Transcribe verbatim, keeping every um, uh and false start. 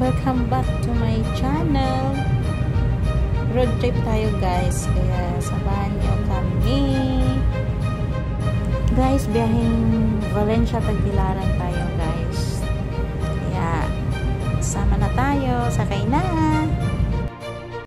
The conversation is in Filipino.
Welcome back to my channel. Road trip tayo guys, kaya samahan niyo kami. Guys, biyaheng Valencia Tagbilaran tayo guys. Kaya sama na tayo, sakay na.